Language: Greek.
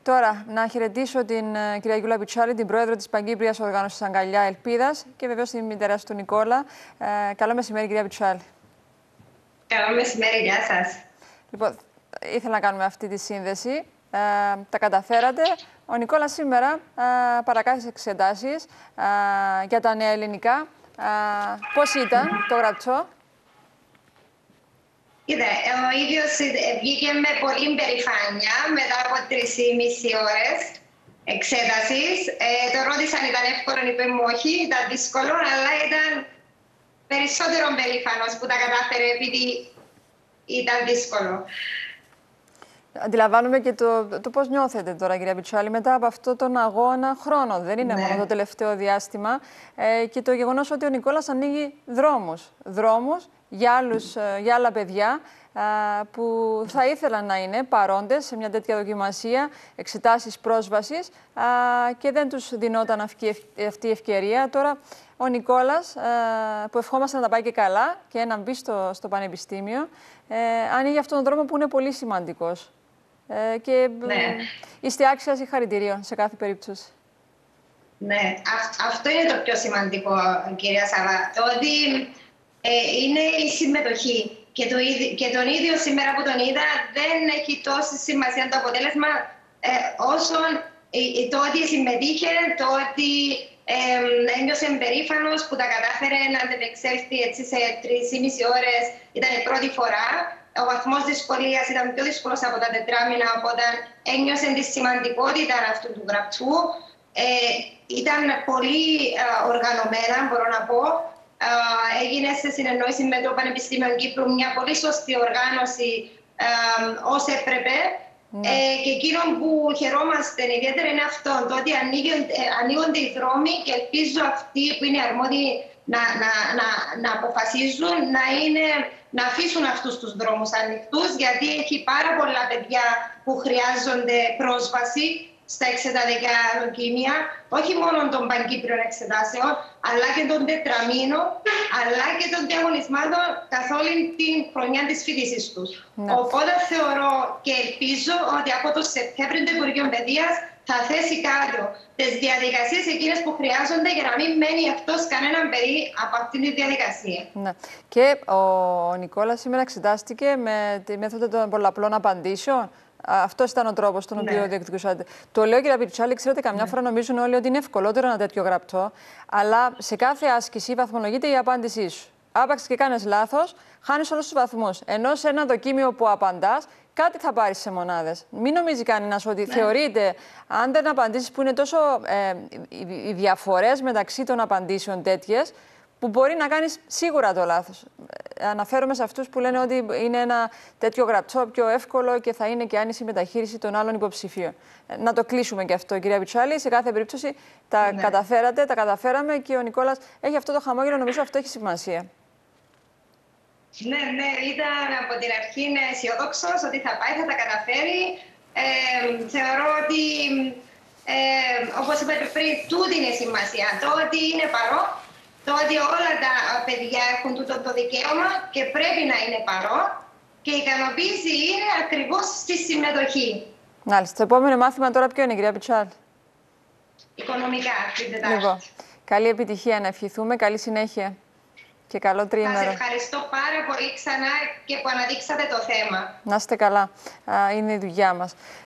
Τώρα, να χαιρετήσω την κυρία Γιούλα Πιτσάλη, την πρόεδρο της Παγκύπριας Οργάνωσης Αγκαλιά Ελπίδας και βεβαίως την μητέρα του Νικόλα. Καλό μεσημέρι, κυρία Πιτσάλη. Καλό μεσημέρι, γεια σας. Λοιπόν, ήθελα να κάνουμε αυτή τη σύνδεση. Τα καταφέρατε. Ο Νικόλας σήμερα παρακάθισε εξετάσεις για τα νέα ελληνικά. Πώς ήταν το γραψό? Είδε, ο ίδιος βγήκε με πολύ περηφάνεια μετά από 3,5 ώρες εξέτασης. Το ρώτησαν, ήταν εύκολο, είπε μου όχι, ήταν δύσκολο, αλλά ήταν περισσότερο περήφανος που τα κατάφερε επειδή ήταν δύσκολο. Αντιλαμβάνομαι και το πώς νιώθετε τώρα, κυρία Πιτσάλη, μετά από αυτό τον αγώνα χρόνο. Δεν είναι μόνο το τελευταίο διάστημα. Και το γεγονός ότι ο Νικόλας ανοίγει δρόμους για άλλα παιδιά που θα ήθελαν να είναι παρόντες σε μια τέτοια δοκιμασία, εξετάσεις πρόσβασης και δεν τους δινόταν αυτή η ευκαιρία. Τώρα ο Νικόλας, που ευχόμαστε να τα πάει και καλά και να μπει στο πανεπιστήμιο, ανοίγει αυτόν τον δρόμο που είναι πολύ σημαντικός. Και είστε άξια συγχαρητηρίων σε κάθε περίπτωση. Ναι, αυτό είναι το πιο σημαντικό, κυρία Σαββά. Το ότι είναι η συμμετοχή. Και τον ίδιο σήμερα που τον είδα δεν έχει τόση σημασία το αποτέλεσμα όσο το ότι συμμετείχε, το ότι ένιωσε περήφανος που τα κατάφερε να αντεπεξέλθει έτσι σε 3,5 ώρες. Ήταν η πρώτη φορά. Ο βαθμός δυσκολίας ήταν πιο δύσκολος από τα τετράμινα, οπότε ένιωσε τη σημαντικότητα αυτού του γραψού. Ήταν πολύ οργανωμένα, μπορώ να πω. Έγινε σε συνεννόηση με το Πανεπιστήμιο Κύπρου μια πολύ σωστή οργάνωση ως έπρεπε. Και εκείνο που χαιρόμαστε ιδιαίτερα είναι αυτό, το ότι ανοίγονται οι δρόμοι και ελπίζω αυτοί που είναι αρμόδιοι να αποφασίζουν να αφήσουν αυτούς τους δρόμους ανοιχτούς, γιατί έχει πάρα πολλά παιδιά που χρειάζονται πρόσβαση στα εξετατικά δοκίμια, όχι μόνο των παγκύπριων εξετάσεων, αλλά και των τετραμήνων, αλλά και των διαγωνισμάτων καθ' όλη την χρονιά της φοιτήσης τους. Οπότε θεωρώ και ελπίζω ότι από το Σεπτέμβριο το Υπουργείο Παιδείας θα θέσει κάτω τις διαδικασίες εκείνες που χρειάζονται για να μην μένει αυτός κανέναν παιδί από αυτή τη διαδικασία. Ναι. Και ο Νικόλας σήμερα εξετάστηκε με τη μέθοδο των πολλαπλών απαντήσεων. Αυτός ήταν ο τρόπος τον οποίο διεκδικούσατε. Το λέω, κύριε Πιτσάλη, ξέρετε, καμιά φορά νομίζουν όλοι ότι είναι ευκολότερο ένα τέτοιο γραπτό, αλλά σε κάθε άσκηση βαθμολογείται η απάντησή σου. Άπαξ και κάνεις λάθος, χάνεις όλους τους βαθμούς. Ενώ σε ένα δοκίμιο που απαντάς, κάτι θα πάρεις σε μονάδες. Μην νομίζει κανένας ότι θεωρείται, αν δεν απαντήσεις, που είναι τόσο οι διαφορές μεταξύ των απαντήσεων τέτοιες, που μπορεί να κάνεις σίγουρα το λάθος. Αναφέρομαι σε αυτούς που λένε ότι είναι ένα τέτοιο γραψό πιο εύκολο και θα είναι και άνηση μεταχείριση των άλλων υποψηφίων. Να το κλείσουμε και αυτό, κυρία Πιτσάλη. Σε κάθε περίπτωση τα καταφέρατε, τα καταφέραμε και ο Νικόλας έχει αυτό το χαμόγελο, νομίζω αυτό έχει σημασία. Ναι, ήταν από την αρχή αισιοδόξος ότι θα πάει, θα τα καταφέρει. Θεωρώ ότι, όπως είπατε πριν, τούτη είναι η σημασία. Το ότι είναι παρόν, το ότι όλα τα παιδιά έχουν το δικαίωμα και πρέπει να είναι παρόν, και η ικανοποίηση είναι ακριβώς στη συμμετοχή. Μάλιστα. Το επόμενο μάθημα τώρα ποιο είναι, κυρία Πιτσάλη? Οικονομικά, την Τετάρτη. Λοιπόν, καλή επιτυχία να ευχηθούμε, καλή συνέχεια και καλό τριήμερο. Σας ευχαριστώ πάρα πολύ ξανά και που αναδείξατε το θέμα. Να είστε καλά. Είναι η δουλειά μας.